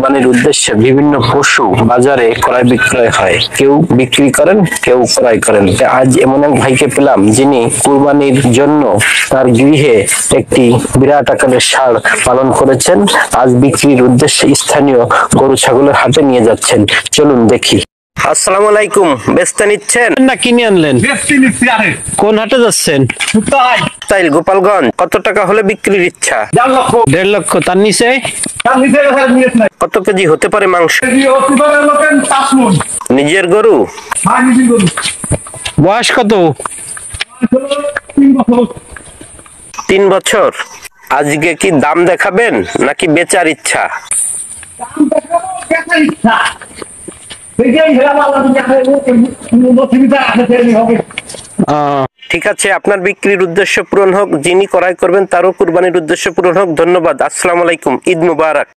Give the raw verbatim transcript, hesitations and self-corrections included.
কোরবানির উদ্দেশ্যে বিভিন্ন পশু বাজারে ক্রয় বিক্রয় হয়, কেউ বিক্রি করেন, কেউ ক্রয় করেন। আজ এমন এক ভাইকে পেলাম যিনি কুরবানির জন্য তার গৃহে একটি বিরাট আকারের ষাঁড় পালন করেছেন। আজ বিক্রির উদ্দেশ্যে স্থানীয় গরু ছাগলের হাটে নিয়ে যাচ্ছেন। চলুন দেখি। আসসালামু আলাইকুম। বেচতে নিচ্ছেন না কিনে আনলেন? কোন হাটে যাচ্ছেন? তাই গোপালগঞ্জ। কত টাকা হলে বিক্রির ইচ্ছা? দেড় লক্ষ। তার নিচে কত কেজি হতে পারে মাংস? নিজের গরু? বয়স কত? তিন বছর। আজকে কি দাম দেখাবেন নাকি বেচার ইচ্ছা? ঠিক আছে, আপনার বিক্রির উদ্দেশ্য পূরণ হোক, যিনি ক্রয় করবেন তারও কুরবানির উদ্দেশ্য পূরণ হোক। ধন্যবাদ। আসসালামু আলাইকুম। ঈদ মুবারক।